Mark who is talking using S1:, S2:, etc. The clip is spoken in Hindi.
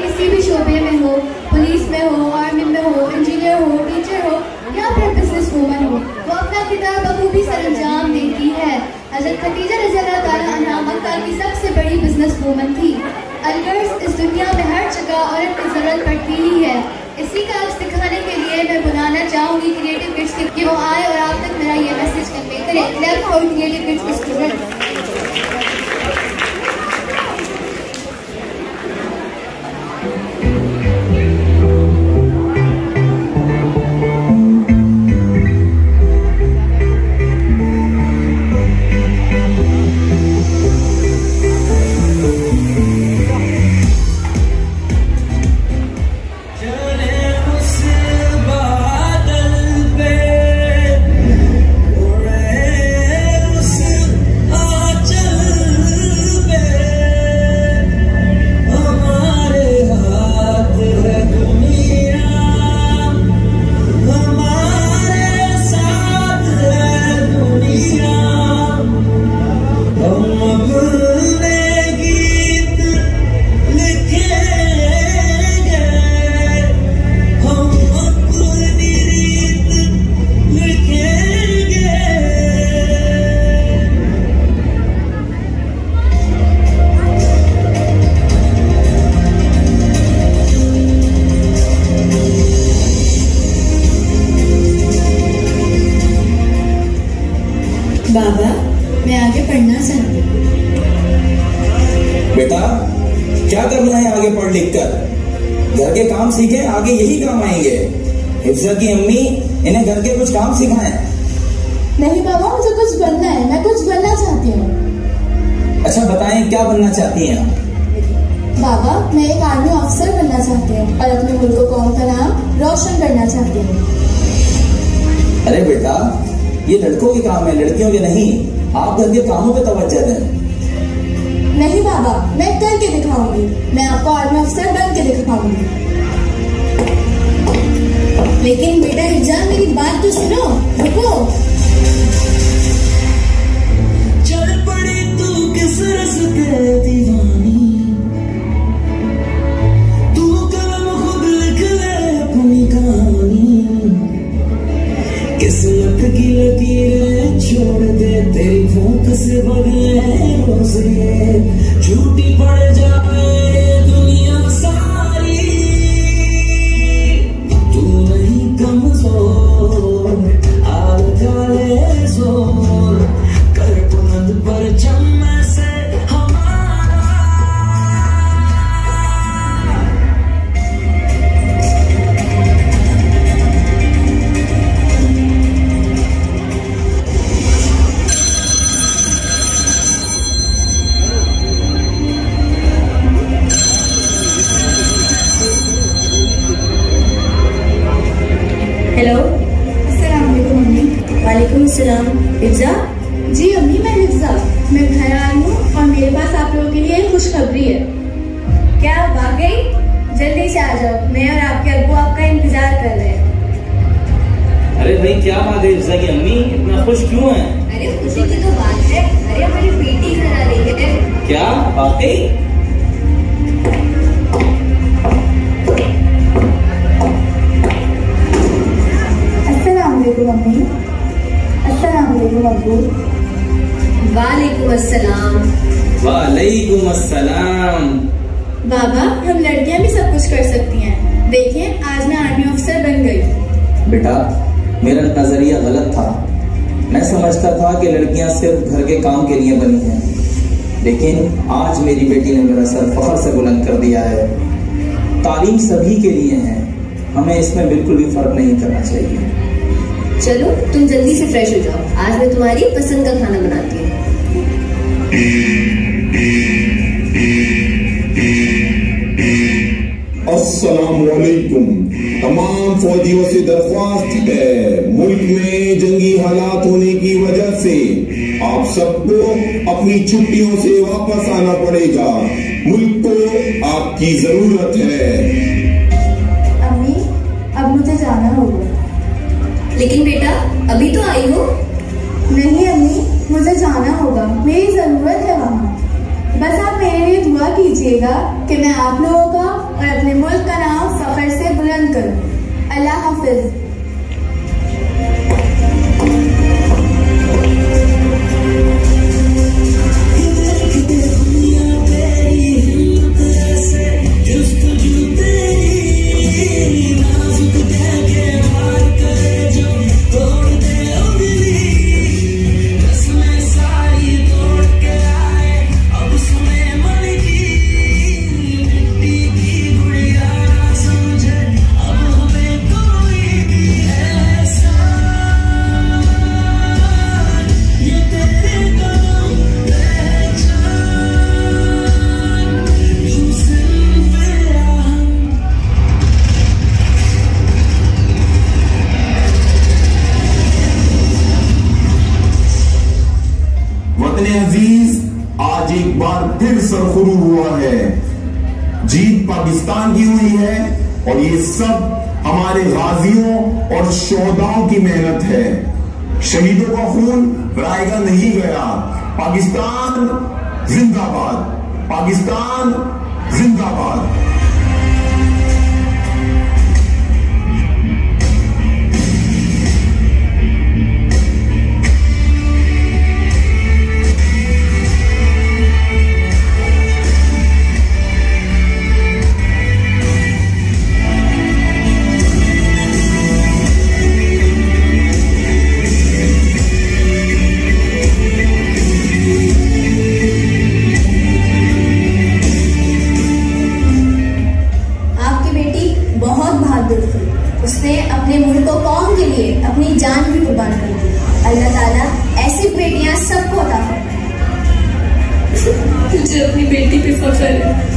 S1: किसी भी शोबे में हो, पुलिस में हो, आर्मी में हो, इंजीनियर हो, टीचर हो या फिर बिजनेस वूमन हो, वो अपना किरदार बखूबी सरंजाम देती है। हज़रत खदीजा रज़ियल्लाहु ताला अन्हा मक्का की सबसे बड़ी बिजनेस वूमन थी। अलगर्ज इस दुनिया में हर जगह औरत की जरूरत पड़ती ही है। इसी का अक्स दिखाने के लिए मैं बुलाना चाहूँगी क्रिएटिव किड्स कि वो आए और आप तक मेरा ये मैसेज कन्वे करें। लेफ्ट फॉर क्रिएटिव किड्स के स्टूडेंट।
S2: बाबा, मैं आगे पढ़ना चाहती हूँ।
S3: बेटा, क्या करना है आगे पढ़ लिख कर? घर के काम सीखे, आगे यही काम आएंगे। हिफ्जा की अम्मी इन्हें घर के कुछ काम सिखाएं।
S2: नहीं बाबा, मुझे कुछ बनना है, मैं कुछ बनना चाहती हूँ।
S3: अच्छा बताएं, क्या बनना चाहती हैं?
S2: बाबा, मैं एक आर्मी ऑफिसर बनना चाहती हूँ और अपने मुल्क कौम का नाम रोशन करना चाहती हूँ।
S3: अरे बेटा, ये लड़कों के काम है, लड़कियों के नहीं। आप घर के कामों पे तवज्जो दें।
S2: नहीं बाबा, मैं करके दिखाऊंगी। मैं आपको आर्मी अफसर बन के दिखाऊंगी। लेकिन बेटा हिफ्जा, मेरी बात तो सुनो, रुको।
S4: चल पड़ी तू किस रस के दीवानी, तू कलम खुद लिख ले अपनी कहानी। किस्मत की लकीरें छोड़ दे, तेरी भूख से बदले रोज़े झूठी पड़ जाए दुनिया सारी। तू नहीं कमजोर, आग डाले जोर, कर बुलंद परचम में से हमारा।
S2: हेलो, अस्सलाम वालेकुम अम्मी। वालेकुम अस्सलाम। हिफ्जा? जी अम्मी, मैं हिफ्जा। मैं घर आई हूँ और मेरे पास आप लोगों के लिए एक खुशखबरी है। क्या वाकई? जल्दी से आ जाओ, मैं और आपके अब्बू आपका इंतजार कर रहे हैं।
S3: अरे भाई, क्या बात है हिफ्जा की अम्मी, इतना खुश क्यों है?
S1: अरे खुशी की तो बात है। अरे हमारी बेटी घर आ रही है।
S3: क्या वाकई?
S2: अस्सलाम वालेकुम अम्मी। अस्सलाम वालेकुम अब्बू।
S1: वालेकुम अस्सलाम।
S3: वालेकुम अस्सलाम।
S2: बाबा, हम लड़कियां भी सब कुछ कर सकती हैं। देखिए, आज मैं आर्मी ऑफिसर बन गई।
S3: बेटा, मेरा नजरिया गलत था। मैं समझता था कि लड़कियां सिर्फ घर के काम के लिए बनी हैं, लेकिन आज मेरी बेटी ने मेरा सर फख्र से बुलंद कर दिया है। तालीम सभी के लिए है, हमें इसमें बिल्कुल भी फर्क नहीं करना चाहिए।
S1: चलो तुम जल्दी से फ्रेश हो जाओ, आज मैं तुम्हारी पसंद का खाना बनाती हूँ।
S5: अस्सलाम वालेकुम। तमाम फौजियों से दरख्वास्त है, मुल्क में जंगी हालात होने की वजह से आप सबको अपनी छुट्टियों से वापस आना पड़ेगा। मुल्क को आपकी जरूरत है।
S2: अम्मी, अब मुझे जाना होगा।
S1: लेकिन बेटा, अभी तो आई हो।
S2: नहीं अम्मी, मुझे जाना होगा, मेरी जरूरत है वहाँ। बस आप मेरे लिए दुआ कीजिएगा कि मैं आप लोगों का और अपने मुल्क का नाम फख्र से बुलंद करूं। अल्लाह हाफिज।
S5: अजीज आज एक बार फिर सरखुरू हुआ है। जीत पाकिस्तान की हुई है और ये सब हमारे गाजियों और शोहदाओं की मेहनत है। शहीदों का खून रायगा नहीं गया। पाकिस्तान जिंदाबाद, पाकिस्तान जिंदाबाद।
S2: उसने अपने मुल्क को कौम के लिए अपनी जान भी कुर्बान कर दी। अल्लाह ताला ऐसी बेटियां सबको अता फरमाए।
S1: मुझे अपनी बेटी पे फख्र है।